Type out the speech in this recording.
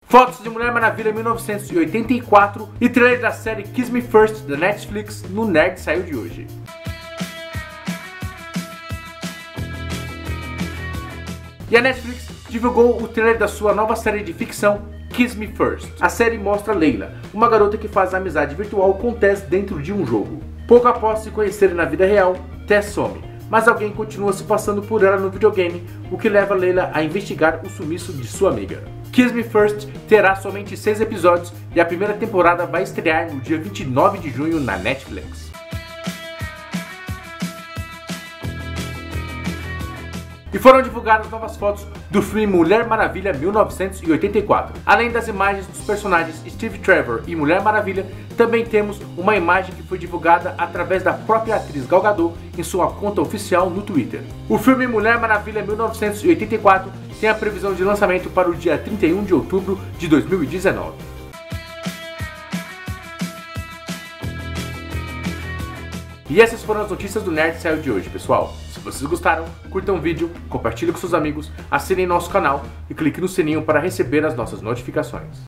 fotos de Mulher Maravilha 1984 e trailer da série Kiss Me First da Netflix no Nerd Saiu de hoje. E a Netflix divulgou o trailer da sua nova série de ficção Kiss Me First. A série mostra Layla, uma garota que faz amizade virtual com Tess dentro de um jogo. Pouco após se conhecerem na vida real, Tess some, mas alguém continua se passando por ela no videogame, o que leva Layla a investigar o sumiço de sua amiga. Kiss Me First terá somente 6 episódios e a primeira temporada vai estrear no dia 29 de junho na Netflix. E foram divulgadas novas fotos do filme Mulher Maravilha 1984. Além das imagens dos personagens Steve Trevor e Mulher Maravilha, também temos uma imagem que foi divulgada através da própria atriz Gal Gadot em sua conta oficial no Twitter. O filme Mulher Maravilha 1984 tem a previsão de lançamento para o dia 31 de outubro de 2019. E essas foram as notícias do Nerd Saiu de hoje, pessoal. Se vocês gostaram, curtam o vídeo, compartilhem com seus amigos, assinem nosso canal e clique no sininho para receber as nossas notificações.